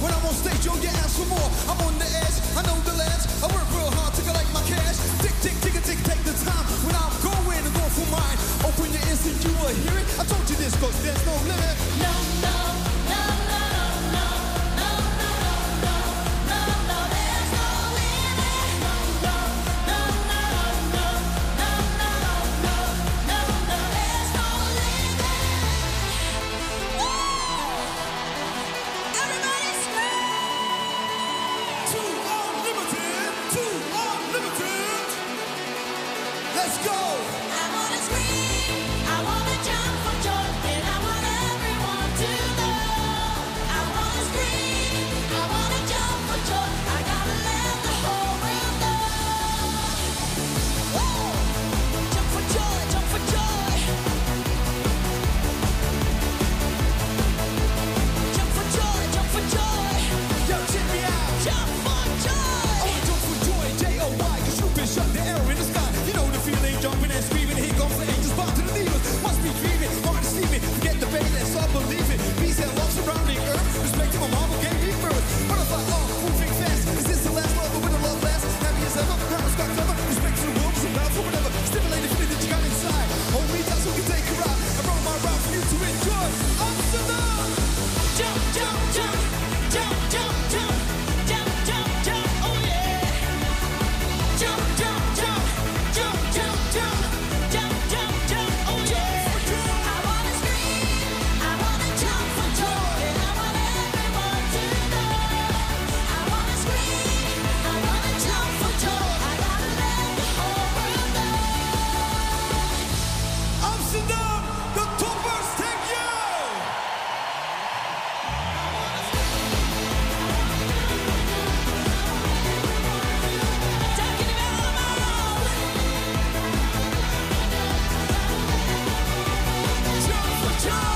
When I'm on stage, you'll get asked for more. I'm on the edge, I know the ledge. I work real hard to collect my cash. Tick, tick, tick, tick, take the time. When I'm going to go for mine, open your ears and you will hear it. I told you this, cause there's no limit. No, no, no, no, no, no, no, no, no, no, there's no limit. No, no, no, no, no, no, no, no, no, no, there's no limit. Everybody scream! Too unlimited. Let's go. I wanna scream, I wanna jump for joy, and I want everyone to know. I wanna scream, I wanna jump for joy, I gotta let the whole world know. Woo! Jump for joy, jump for joy. Jump for joy, jump for joy. Yo, check me out. Jump for joy. I wanna jump for joy, J-O-Y, cause you've been shut the arrow in the sky. You know the feeling, jumping and screaming. Here comes the angels, bound to the demons. Must be dreaming, hard to sleep it. Forget the pain, let's all believe it. Peace and love surrounding earth. Respecting my mama gave me birth. Butterfly, moving fast. Is this the last love, or will the love last? Happy as ever, proud, respect, clever. Respect to the world, is about for whatever. Stimulate the feeling that you got inside. Only that's who can take a ride. I wrote my rhyme for you to enjoy. Amsterdam! Jump, jump, jump, jump, jump, jump, jump, jump, jump, oh yeah. Jump, jump, jump, jump, jump, jump, jump, jump, jump, oh yeah. I wanna scream, I wanna jump for joy, and I want everyone to know. I wanna scream, I wanna jump for joy, I gotta let the whole world know. Amsterdam, the toppers, thank you! Talking about tomorrow. Jump for joy!